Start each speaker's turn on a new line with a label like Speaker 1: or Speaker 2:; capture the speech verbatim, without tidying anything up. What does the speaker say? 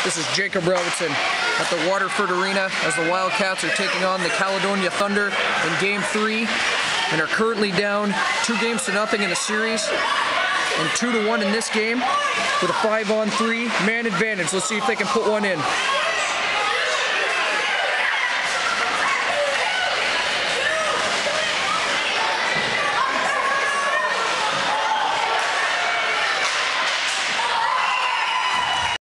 Speaker 1: This is Jacob Robertson at the Waterford Arena as the Wildcats are taking on the Caledonia Thunder in game three and are currently down two games to nothing in the series and two to one in this game with a five on three man advantage. Let's see if they can put one in.